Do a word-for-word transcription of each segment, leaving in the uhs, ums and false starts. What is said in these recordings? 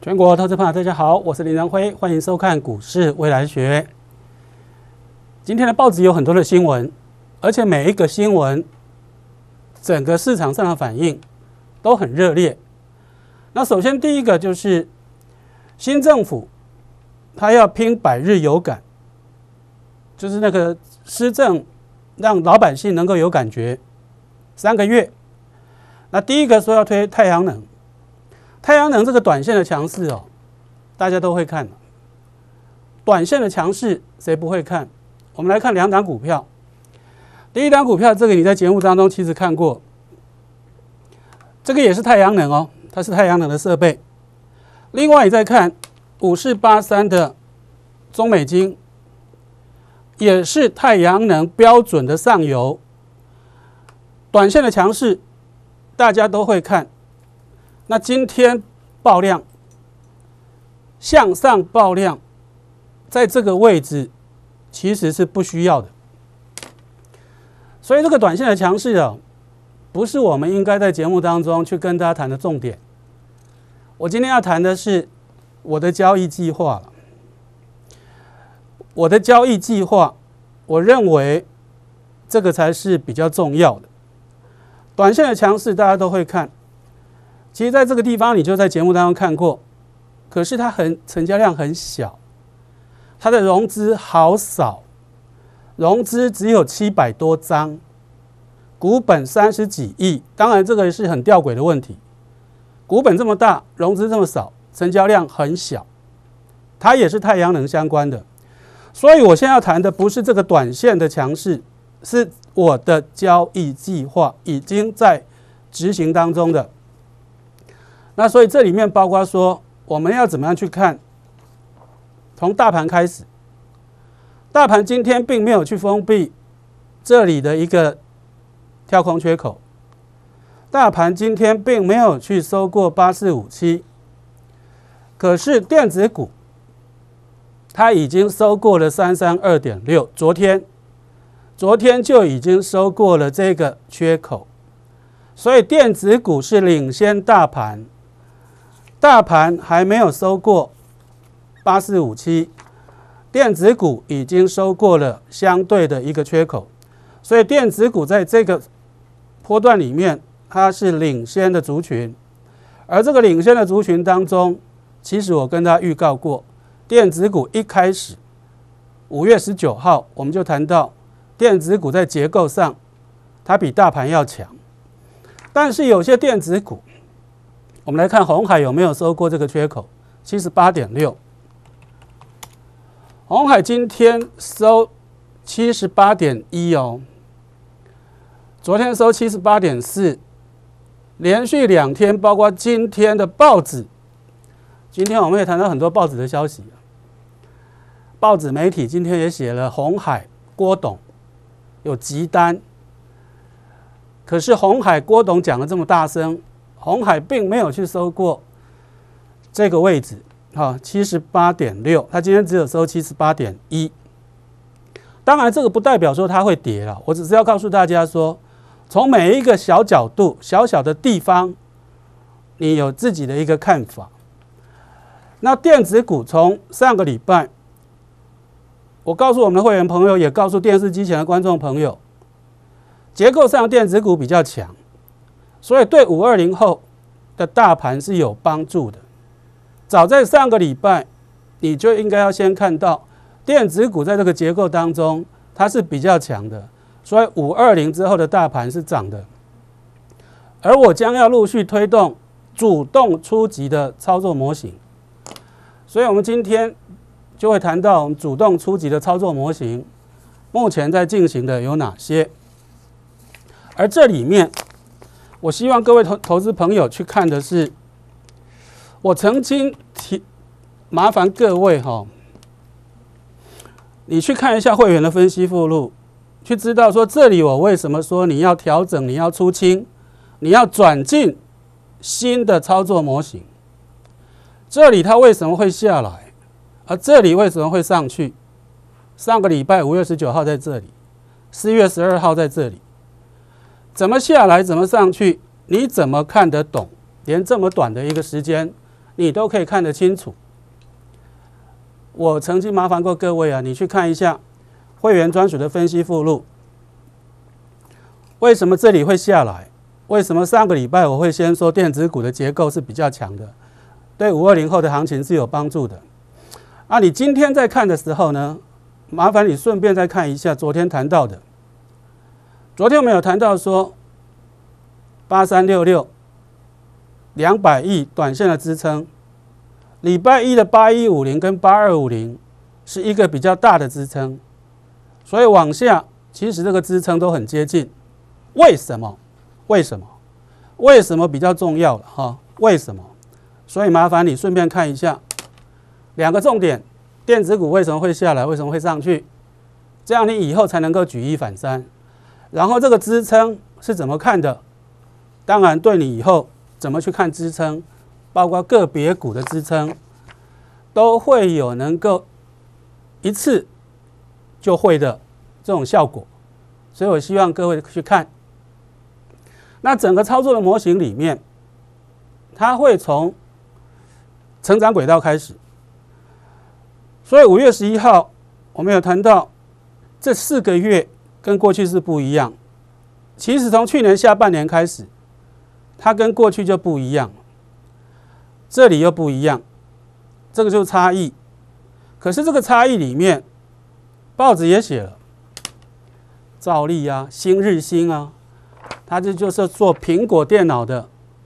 全国投资朋友大家好，我是林仁辉，欢迎收看股市未来学。今天的报纸有很多的新闻，而且每一个新闻整个市场上的反应都很热烈。那首先第一个就是新政府他要拼百日有感，就是那个施政让老百姓能够有感觉，三个月。那第一个说要推太阳能，太阳能这个短线的强势哦，大家都会看。短线的强势谁不会看？我们来看两档股票。第一档股票，这个你在节目当中其实看过，这个也是太阳能哦，它是太阳能的设备。另外你再看五四八三的中美晶，也是太阳能标准的上游，短线的强势大家都会看。那今天爆量，向上爆量，在这个位置其实是不需要的，所以这个短线的强势啊，不是我们应该在节目当中去跟大家谈的重点。我今天要谈的是我的交易计划。我的交易计划，我认为这个才是比较重要的。短线的强势大家都会看。其实在这个地方你就在节目当中看过，可是它很成交量很小，它的融资好少，融资只有七百多张，股本三十几亿。当然这个是很吊诡的问题，股本这么大，融资这么少，成交量很小，它也是太阳能相关的。所以我现在要谈的不是这个短线的强势，是我的交易计划已经在执行当中的。那所以这里面包括说我们要怎么样去看，从大盘开始，大盘今天并没有去封闭这里的一个跳空缺口，大盘今天并没有去收过八四五七，可是电子股它已经收过了三三二点六，昨天昨天就已经收过了这个缺口，所以电子股是领先大盘。大盘还没有收过八四五七，电子股已经收过了相对的一个缺口，所以电子股在这个波段里面，它是领先的族群。而这个领先的族群当中，其实我跟大家预告过，电子股一开始五月十九号我们就谈到，电子股在结构上它比大盘要强，但是有些电子股，我们来看鸿海有没有收过这个缺口 七十八点六， 鸿海今天收 七十八点一 哦，昨天收 七十八点四， 连续两天，包括今天的报纸，今天我们也谈到很多报纸的消息，报纸媒体今天也写了鸿海郭董有急单，可是鸿海郭董讲得这么大声，鸿海并没有去收过这个位置，哈 七十八点六， 它今天只有收 七十八点一。 当然这个不代表说它会跌了，我只是要告诉大家说，从每一个小角度小小的地方你有自己的一个看法。那电子股从上个礼拜我告诉我们的会员朋友，也告诉电视机前的观众朋友，结构上电子股比较强，所以对五二零后的大盘是有帮助的。早在上个礼拜你就应该要先看到电子股在这个结构当中它是比较强的，所以五二零之后的大盘是涨的。而我将要陆续推动主动出击的操作模型，所以我们今天就会谈到我们主动出击的操作模型目前在进行的有哪些。而这里面我希望各位投投资朋友去看的是，我曾经提麻烦各位哈，你去看一下会员的分析附录，去知道说这里我为什么说你要调整，你要出清，你要转进新的操作模型。这里它为什么会下来，而这里为什么会上去？上个礼拜五月十九号在这里，四月十二号在这里。怎么下来，怎么上去，你怎么看得懂？连这么短的一个时间， 你都可以看得清楚。我曾经麻烦过各位啊，你去看一下会员专属的分析附录。为什么这里会下来？为什么上个礼拜我会先说电子股的结构是比较强的，对五二零后的行情是有帮助的？啊，你今天在看的时候呢，麻烦你顺便再看一下昨天谈到的。昨天我们有谈到说，八三六六两百亿短线的支撑，礼拜一的八一五零跟八二五零是一个比较大的支撑，所以往下其实这个支撑都很接近。为什么？为什么？为什么比较重要了哈？为什么？所以麻烦你顺便看一下两个重点：电子股为什么会下来，为什么会上去？这样你以后才能够举一反三。然后这个支撑是怎么看的？当然，对你以后怎么去看支撑，包括个别股的支撑，都会有能够一次就会的这种效果。所以我希望各位去看。那整个操作的模型里面，它会从成长轨道开始。所以五月十一号我们有谈到，这四个月跟过去是不一样。其实从去年下半年开始，它跟过去就不一样，这里又不一样，这个就是差异。可是这个差异里面，报纸也写了，兆利啊、新日新啊，它这就是做苹果电脑的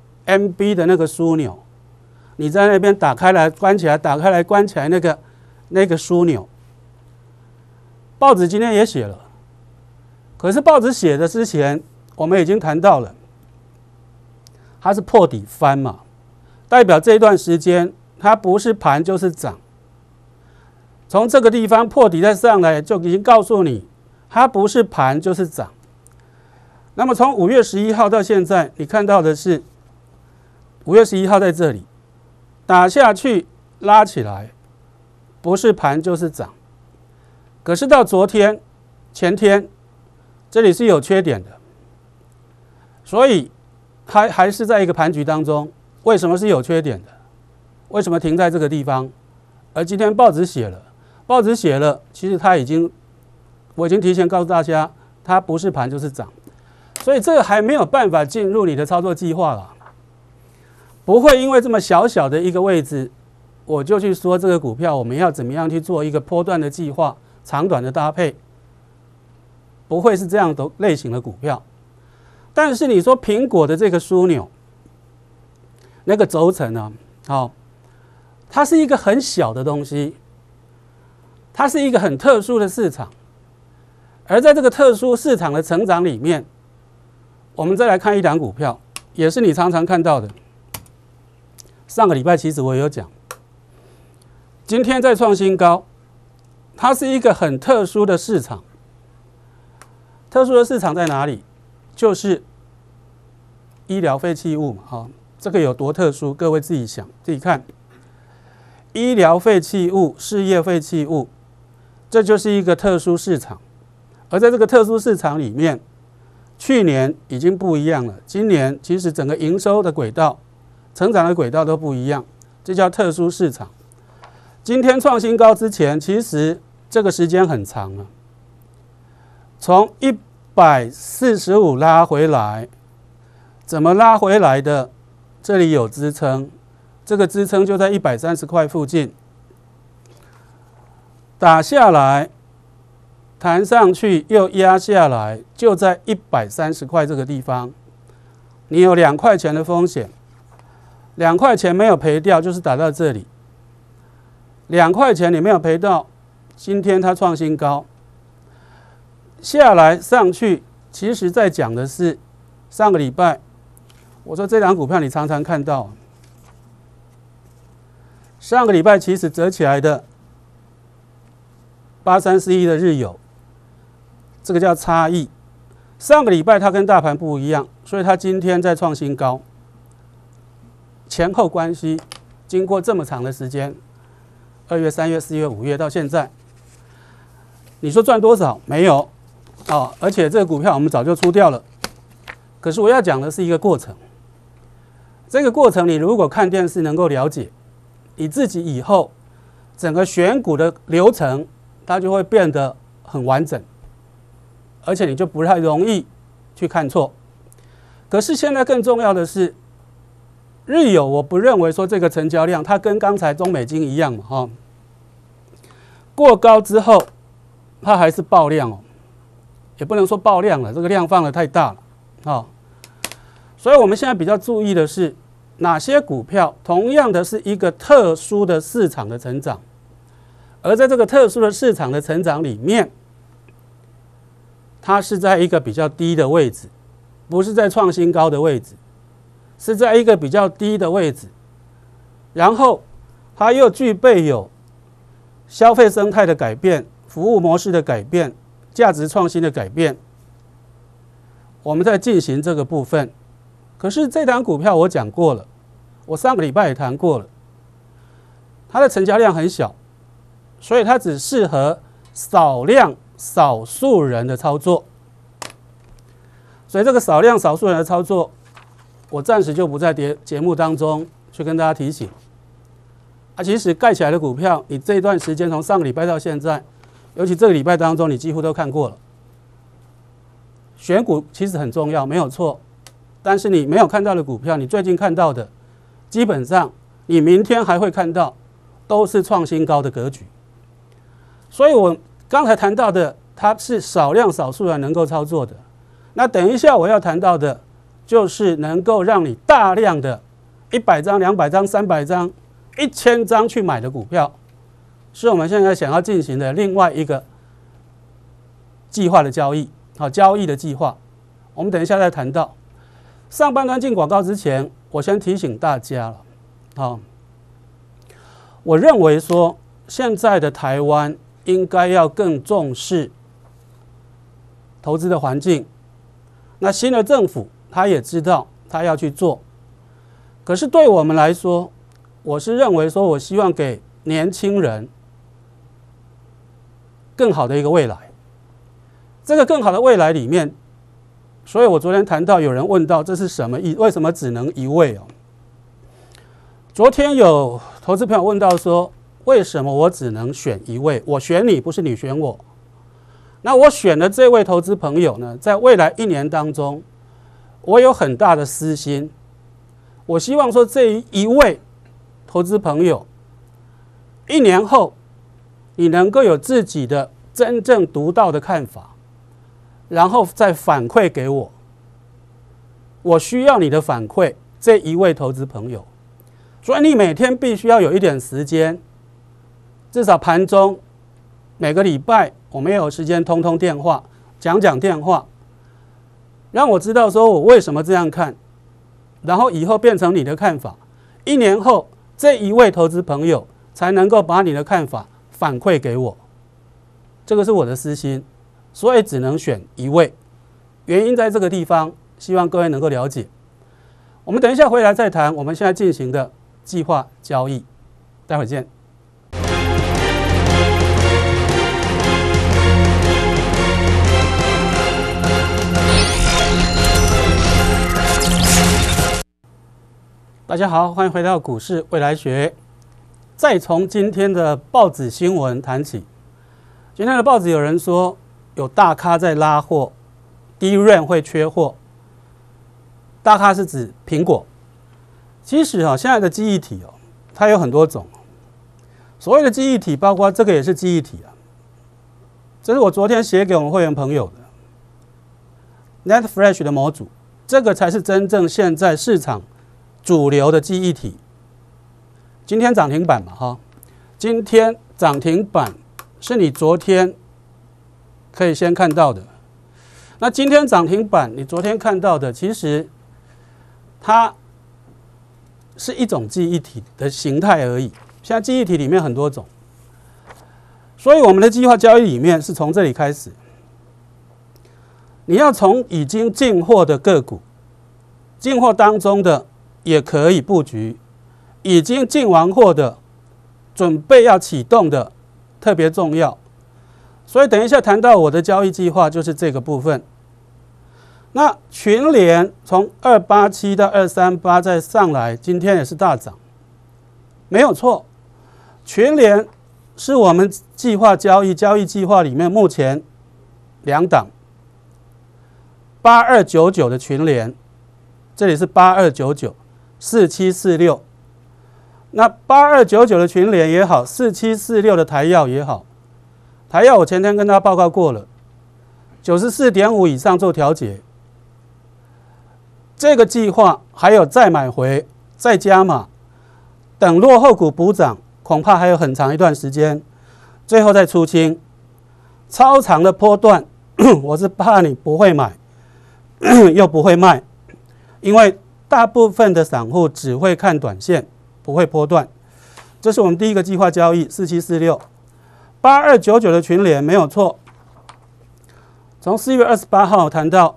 M B 的那个枢纽，你在那边打开来关起来，打开来关起来那个那个枢纽，报纸今天也写了。可是报纸写的之前，我们已经谈到了，它是破底翻嘛，代表这一段时间它不是盘就是涨。从这个地方破底再上来，就已经告诉你，它不是盘就是涨。那么从五月十一号到现在，你看到的是五月十一号在这里打下去拉起来，不是盘就是涨。可是到昨天、前天，这里是有缺点的，所以还还是在一个盘局当中。为什么是有缺点的？为什么停在这个地方？而今天报纸写了，报纸写了，其实它已经，我已经提前告诉大家，它不是盘就是涨，所以这个还没有办法进入你的操作计划了。不会因为这么小小的一个位置，我就去说这个股票我们要怎么样去做一个波段的计划，长短的搭配。不会是这样的类型的股票，但是你说苹果的这个枢纽，那个轴承呢？好，它是一个很小的东西，它是一个很特殊的市场，而在这个特殊市场的成长里面，我们再来看一档股票，也是你常常看到的。上个礼拜其实我也有讲，今天在创新高，它是一个很特殊的市场。特殊的市场在哪里？就是医疗废弃物嘛，哈，这个有多特殊？各位自己想，自己看。医疗废弃物、事业废弃物，这就是一个特殊市场。而在这个特殊市场里面，去年已经不一样了，今年其实整个营收的轨道、成长的轨道都不一样，这叫特殊市场。今天创新高之前，其实这个时间很长了。从一百四十五拉回来，怎么拉回来的？这里有支撑，这个支撑就在一百三十块附近，打下来，弹上去又压下来，就在一百三十块这个地方，你有两块钱的风险，两块钱没有赔掉，就是打到这里，两块钱你没有赔到，今天它创新高。下来上去，其实在讲的是上个礼拜，我说这档股票你常常看到，上个礼拜其实折起来的八三四一的日友，这个叫差异。上个礼拜它跟大盘不一样，所以它今天在创新高。前后关系，经过这么长的时间，二月、三月、四月、五月到现在，你说赚多少？没有。哦，而且这个股票我们早就出掉了。可是我要讲的是一个过程。这个过程你如果看电视能够了解， 你自己以后整个选股的流程，它就会变得很完整，而且你就不太容易去看错。可是现在更重要的是，日有我不认为说这个成交量它跟刚才中美金一样嘛，哈，过高之后它还是爆量哦，也不能说爆量了，这个量放得太大了，啊，所以我们现在比较注意的是哪些股票同样的是一个特殊的市场的成长，而在这个特殊的市场的成长里面，它是在一个比较低的位置，不是在创新高的位置，是在一个比较低的位置，然后它又具备有消费生态的改变、服务模式的改变、价值创新的改变，我们在进行这个部分。可是这档股票我讲过了，我上个礼拜也谈过了，它的成交量很小，所以它只适合少量少数人的操作。所以这个少量少数人的操作，我暂时就不在节目当中去跟大家提醒。啊，其实盖起来的股票，你这一段时间从上个礼拜到现在，尤其这个礼拜当中，你几乎都看过了。选股其实很重要，没有错。但是你没有看到的股票，你最近看到的，基本上你明天还会看到，都是创新高的格局。所以我刚才谈到的，它是少量少数人能够操作的。那等一下我要谈到的，就是能够让你大量的一百张、两百张、三百张、一千张去买的股票，是我们现在想要进行的另外一个计划的交易，好，交易的计划，我们等一下再谈到。上半段进广告之前，我先提醒大家了，好，我认为说现在的台湾应该要更重视投资的环境。那新的政府他也知道他要去做，可是对我们来说，我是认为说我希望给年轻人更好的一个未来。这个更好的未来里面，所以我昨天谈到有人问到这是什么意，为什么只能一位哦？昨天有投资朋友问到说，为什么我只能选一位？我选你，不是你选我。那我选的这位投资朋友呢，在未来一年当中，我有很大的私心，我希望说这一位投资朋友，一年后你能够有自己的真正独到的看法，然后再反馈给我。我需要你的反馈，这一位投资朋友。所以你每天必须要有一点时间，至少盘中每个礼拜我们也有时间通通电话，讲讲电话，让我知道说我为什么这样看，然后以后变成你的看法。一年后，这一位投资朋友才能够把你的看法反馈给我。这个是我的私心，所以只能选一位。原因在这个地方，希望各位能够了解。我们等一下回来再谈我们现在进行的计划交易，待会见。大家好，欢迎回到股市未来学。再从今天的报纸新闻谈起。今天的报纸有人说有大咖在拉货，低润会缺货。大咖是指苹果。其实啊，现在的记忆体哦，它有很多种。所谓的记忆体，包括这个也是记忆体啊。这是我昨天写给我们会员朋友的 NetFlash 的模组，这个才是真正现在市场主流的记忆体。今天涨停板嘛，哈，今天涨停板是你昨天可以先看到的。那今天涨停板，你昨天看到的，其实它是一种记忆体的形态而已。现在记忆体里面很多种，所以我们的计划交易里面是从这里开始。你要从已经进货的个股，进货当中的也可以布局，已经进完货的，准备要启动的特别重要。所以等一下谈到我的交易计划就是这个部分。那群联从二八七到二三八再上来，今天也是大涨。 没有错，群联是我们计划交易交易计划里面目前两档八二九九的群联，这里是八二九九四七四六，那八二九九的群联也好，四七四六的台药也好，台药我前天跟大家报告过了，九十四点五以上做调节，这个计划还有再买回再加码，等落后股补涨，恐怕还有很长一段时间，最后再出清，超长的波段，我是怕你不会买，又不会卖，因为大部分的散户只会看短线，不会波段。这是我们第一个计划交易四七四六，八二九九的群联没有错。从四月二十八号谈到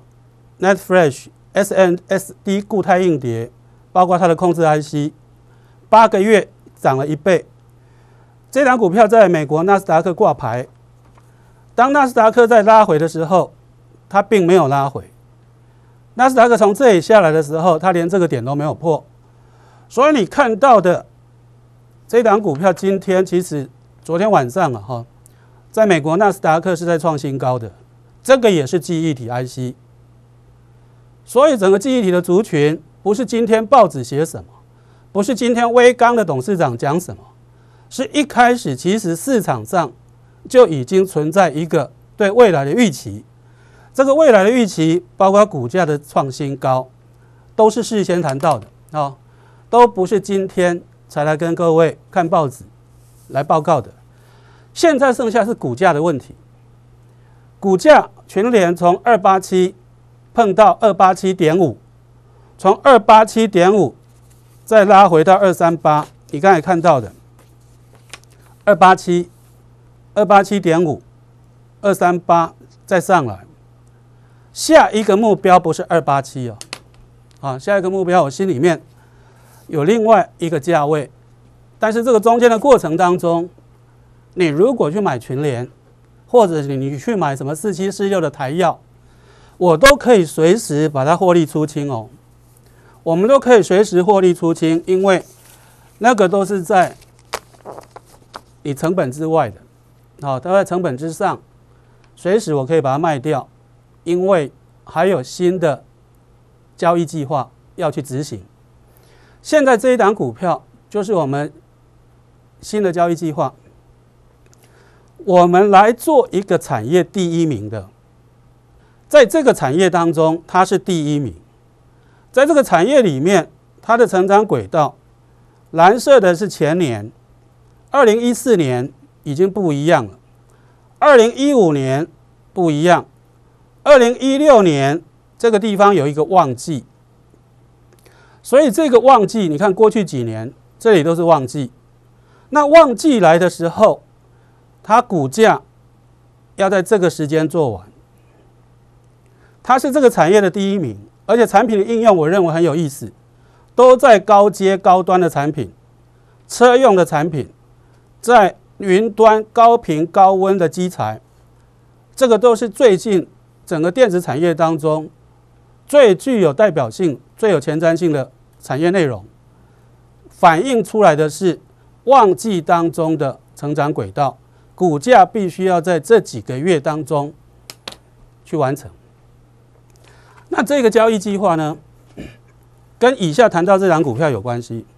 NetFlash、S N S D 固态硬碟，包括它的控制 I C， 八个月涨了一倍。这档股票在美国纳斯达克挂牌，当纳斯达克在拉回的时候，它并没有拉回。纳斯达克从这里下来的时候，它连这个点都没有破，所以你看到的这档股票今天其实昨天晚上啊哈，在美国纳斯达克是在创新高的，这个也是记忆体 I C。所以整个记忆体的族群，不是今天报纸写什么，不是今天威刚的董事长讲什么，是一开始其实市场上就已经存在一个对未来的预期。这个未来的预期，包括股价的创新高，都是事先谈到的啊、哦，都不是今天才来跟各位看报纸来报告的。现在剩下是股价的问题，股价群联从二八七碰到二八七点五，从二八七点五再拉回到二三八，你刚才看到的二八七、二八七点五、二三八再上来。下一个目标不是二八七哦，啊，下一个目标我心里面有另外一个价位，但是这个中间的过程当中，你如果去买群联，或者你去买什么四七四六的台药，我都可以随时把它获利出清哦，我们都可以随时获利出清，因为那个都是在你成本之外的，好，都在成本之上，随时我可以把它卖掉。因为还有新的交易计划要去执行，现在这一档股票就是我们新的交易计划，我们来做一个产业第一名的，在这个产业当中它是第一名，在这个产业里面它的成长轨道，蓝色的是前年，二零一四年已经不一样了，二零一五年不一样。二零一六年这个地方有一个旺季，所以这个旺季，你看过去几年这里都是旺季。那旺季来的时候，它股价要在这个时间做完，它是这个产业的第一名，而且产品的应用我认为很有意思，都在高阶高端的产品、车用的产品，在云端高频高温的基材，这个都是最近整个电子产业当中最具有代表性、最有前瞻性的产业内容，反映出来的是旺季当中的成长轨道，股价必须要在这几个月当中去完成。那这个交易计划呢，跟以下谈到这档股票有关系，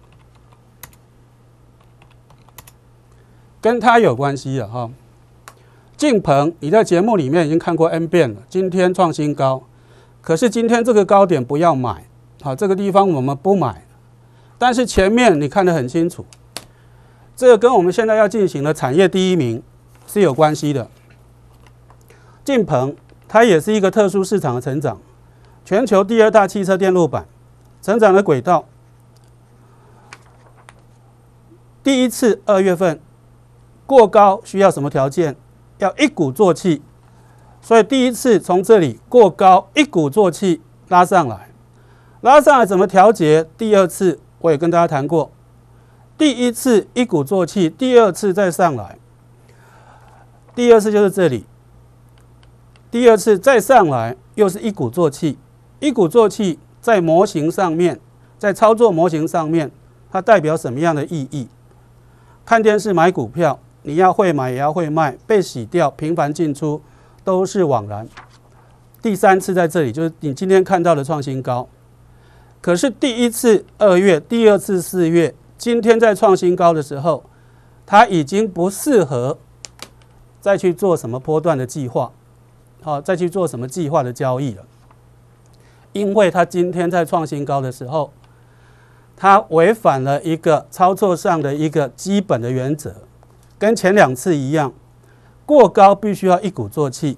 跟它有关系了哈。晋鹏，你在节目里面已经看过 N 遍了，今天创新高，可是今天这个高点不要买，好，这个地方我们不买，但是前面你看得很清楚，这个跟我们现在要进行的产业第一名是有关系的。晋鹏，它也是一个特殊市场的成长，全球第二大汽车电路板，成长的轨道，第一次二月份过高需要什么条件？要一鼓作气，所以第一次从这里过高，一鼓作气拉上来，拉上来怎么调节？第二次我也跟大家谈过，第一次一鼓作气，第二次再上来，第二次就是这里，第二次再上来又是一鼓作气，一鼓作气在模型上面，在操作模型上面它代表什么样的意义？看电视买股票，你要会买也要会卖，被洗掉、频繁进出都是枉然。第三次在这里，就是你今天看到的创新高。可是第一次二月，第二次四月，今天在创新高的时候，它已经不适合再去做什么波段的计划，好，再去做什么计划的交易了。因为它今天在创新高的时候，它违反了一个操作上的一个基本的原则，跟前两次一样，过高必须要一鼓作气。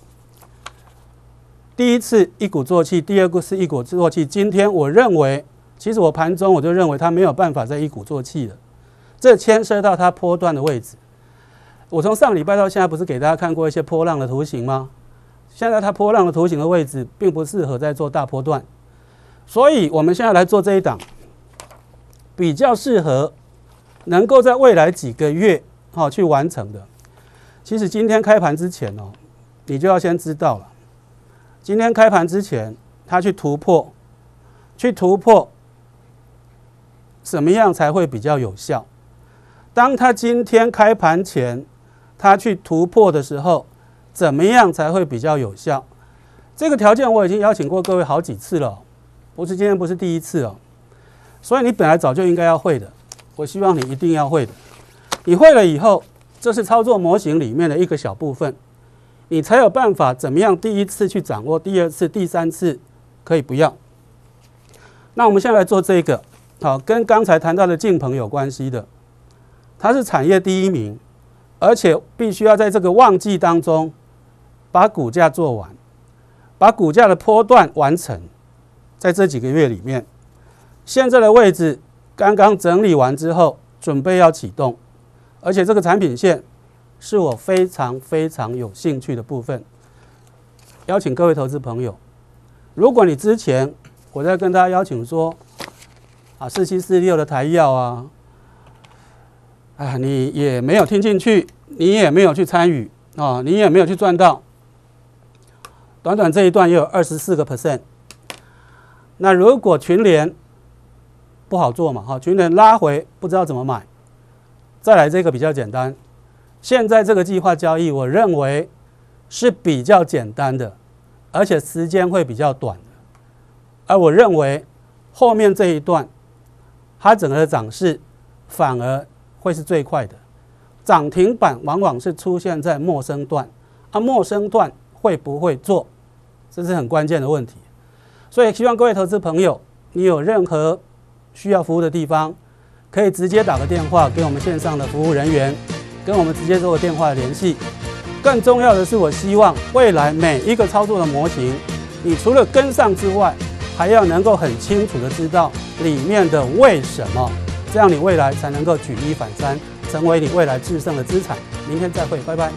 第一次一鼓作气，第二个是一鼓作气。今天我认为，其实我盘中我就认为它没有办法再一鼓作气了，这牵涉到它波段的位置。我从上礼拜到现在不是给大家看过一些波浪的图形吗？现在它波浪的图形的位置并不适合再做大波段，所以我们现在来做这一档，比较适合能够在未来几个月好去完成的。其实今天开盘之前哦，你就要先知道了。今天开盘之前，它去突破，去突破，什么样才会比较有效？当它今天开盘前，它去突破的时候，怎么样才会比较有效？这个条件我已经邀请过各位好几次了，不是今天不是第一次哦。所以你本来早就应该要会的，我希望你一定要会的。你会了以后，这是操作模型里面的一个小部分。你才有办法怎么样第一次去掌握，第二次、第三次可以不要。那我们现在来做这个，好，跟刚才谈到的晋鹏有关系的，它是产业第一名，而且必须要在这个旺季当中把股价做完，把股价的波段完成，在这几个月里面，现在的位置刚刚整理完之后，准备要启动，而且这个产品线是我非常非常有兴趣的部分，邀请各位投资朋友，如果你之前我在跟大家邀请说，啊四七四六的台药啊，啊你也没有听进去，你也没有去参与啊，你也没有去赚到，短短这一段也有二十四个 percent。那如果群联不好做嘛，哈，群联拉回不知道怎么买，再来这个比较简单。现在这个计划交易，我认为是比较简单的，而且时间会比较短的。而我认为后面这一段，它整个的涨势反而会是最快的。涨停板往往是出现在陌生段，啊，陌生段会不会做，这是很关键的问题。所以希望各位投资朋友，你有任何需要服务的地方，可以直接打个电话给我们线上的服务人员。跟我们直接做个电话联系。更重要的是，我希望未来每一个操作的模型，你除了跟上之外，还要能够很清楚的知道里面的为什么，这样你未来才能够举一反三，成为你未来制胜的资产。明天再会，拜拜。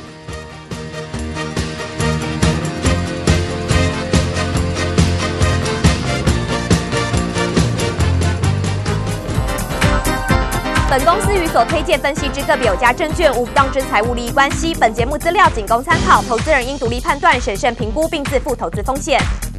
本公司与所推荐分析之个别有价证券无不当之财务利益关系。本节目资料仅供参考，投资人应独立判断、审慎评估，并自负投资风险。